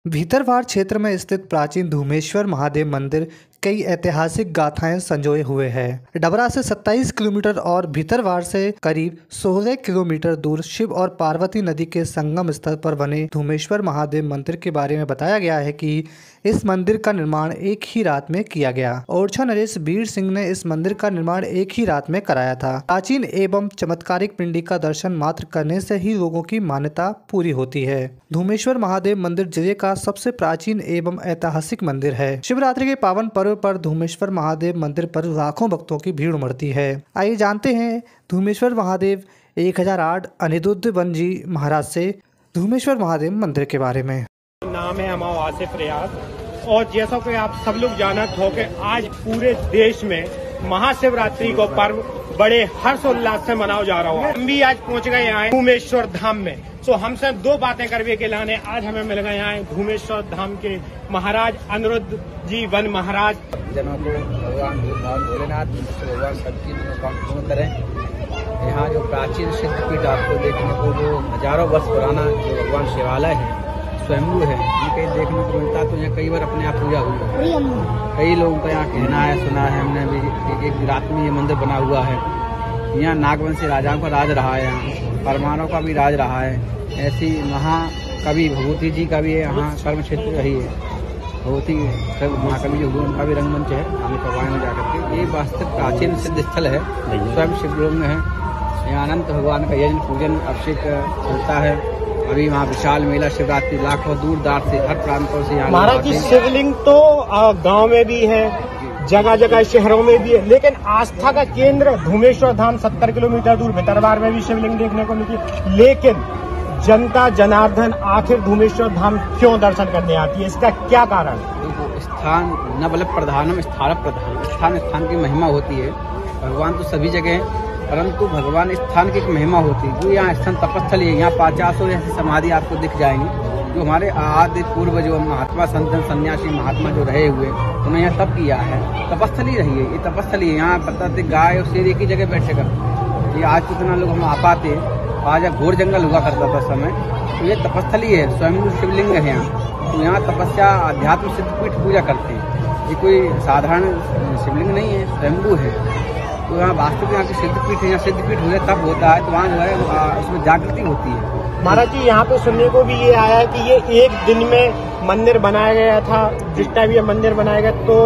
भीतरवाड़ क्षेत्र में स्थित प्राचीन धूमेश्वर महादेव मंदिर कई ऐतिहासिक गाथाएं संजोए हुए है। डबरा से 27 किलोमीटर और भीतरवाड़ से करीब 16 किलोमीटर दूर शिव और पार्वती नदी के संगम स्थल पर बने धूमेश्वर महादेव मंदिर के बारे में बताया गया है कि इस मंदिर का निर्माण एक ही रात में किया गया। ओरछा नरेश बीर सिंह ने इस मंदिर का निर्माण एक ही रात में कराया था। प्राचीन एवं चमत्कारिक पिंडी का दर्शन मात्र करने से ही लोगों की मान्यता पूरी होती है। धूमेश्वर महादेव मंदिर जिले का सबसे प्राचीन एवं ऐतिहासिक मंदिर है। शिवरात्रि के पावन पर्व पर धूमेश्वर महादेव मंदिर पर लाखों भक्तों की भीड़ उमड़ती है। आइए जानते हैं धूमेश्वर महादेव 1008 अनिरुद्ध वन जी महाराज से धूमेश्वर महादेव मंदिर के बारे में। नाम है हमारा आसिफ रियाज और जैसा कि आप सब लोग जानत हो कि आज पूरे देश में महाशिवरात्रि को पर्व बड़े हर्षोल्लास से मनाया जा रहा है। हम भी आज पहुंच गए यहाँ धूमेश्वर धाम में। तो हमसे दो बातें करवे के लाने आज हमें मिल गए यहाँ धूमेश्वर धाम के महाराज अनिरुद्ध जी वन महाराज। जनों को भगवान भोलेनाथ भगवान सबकी मनोकामना पूर्ण करें। यहाँ जो प्राचीन सिद्धपीठ आपको देखने को जो हजारों वर्ष पुराना जो भगवान शिवालय है स्वयंभू है, ये कहीं देखने को मिलता तो यहाँ कई बार अपने आप पूजा हुआ है। कई लोगों का यहाँ कहना है, सुना है हमने भी एक रात में ये मंदिर बना हुआ है। यहाँ नागवंशी राजाओं का राज रहा है, यहाँ परमाणु का भी राज रहा है। ऐसी महाकवि भगवती जी का भी यहाँ कर्म क्षेत्र रही है। भगवती महाकवि जो उनका भी रंगमंच है हम करवाए में जाकर के। ये वास्तविक प्राचीन सिद्ध स्थल है, स्वयं शिवलिंग है। यहाँ अनंत भगवान का यज्ञ पूजन अभिषेक होता है। अभी वहाँ विशाल मेला शिवरात्रि लाखों दूर दार से हर प्रांतों से यहाँ महाराज जी शिवलिंग तो गांव में भी है, जगह जगह शहरों में भी है, लेकिन आस्था का केंद्र धूमेश्वर धाम 70 किलोमीटर दूर भीतरवाड़ में भी शिवलिंग देखने को मिलती। लेकिन जनता जनार्दन आखिर धूमेश्वर धाम क्यों दर्शन करने आती है, इसका क्या कारण? स्थान न बल प्रधानम स्थान प्रधान, स्थान स्थान की महिमा होती है। भगवान तो सभी जगह है, परंतु भगवान स्थान की एक महिमा होती है। जो यहाँ स्थान तपस्थली है, यहाँ 50 ऐसी समाधि आपको दिख जाएंगी जो हमारे आदि पूर्व जो महात्मा संत सन्यासी महात्मा जो रहे हुए उन्होंने यहाँ तप किया है। तपस्थली रही है, ये तपस्थली है। यहाँ पता थे गाय और शेर एक ही जगह बैठे करते। ये आज कितना लोग हम आ पाते, आज घोर जंगल हुआ करता था समय, तो ये तपस्थली है, स्वयं शिवलिंग है यहाँ। तो यहाँ तपस्या अध्यात्म सिद्धपीठ पूजा करते हैं। ये कोई साधारण शिवलिंग नहीं है, स्वयंभू है। तो यहाँ वास्तविक यहाँ की सिद्धपीठ है। यहाँ सिद्धपीठ हो जाए तब होता है, तो वहाँ जो है उसमें जागृति होती है। महाराज जी यहाँ पे सुनने को भी ये आया है कि ये एक दिन में मंदिर बनाया गया था। जिस टाइम ये मंदिर बनाया गया तो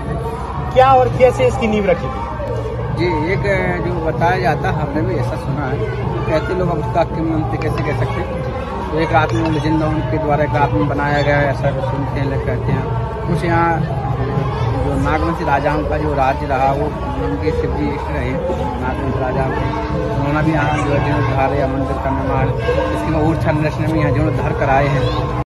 क्या और कैसे इसकी नींव रखी थी? जी, एक जो बताया जाता है, हमने भी ऐसा सुना है, कहते लोग अब उसका किंवदंती कैसे कह सकते हैं। तो एक रात में लेजेंड उनके द्वारा एक रात में बनाया गया है, ऐसा सुनते हैं, लोग कहते हैं। कुछ यहाँ जो नागवंशी राजाओं का जो राज्य रहा वो उनके शिव जी इष्ट रहे नागवंशी राजाओं के, उन्होंने भी यहाँ जो जीर्णोद्धार या मंदिर का निर्माण, इसके ओरछा नरेश ने भी यहाँ जीर्णोद्धार कराए हैं।